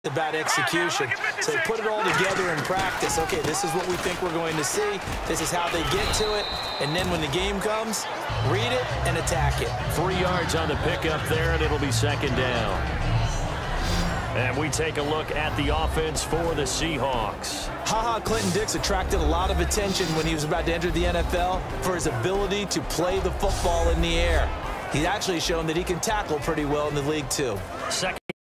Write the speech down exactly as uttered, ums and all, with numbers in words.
about execution. So they put it all together in practice. Okay, this is what we think we're going to see. This is how they get to it. And then when the game comes, read it and attack it. Three yards on the pickup there, and it'll be second down. And we take a look at the offense for the Seahawks. Ha-Ha Clinton-Dix attracted a lot of attention when he was about to enter the N F L for his ability to play the football in the air. He's actually shown that he can tackle pretty well in the league, too. Second.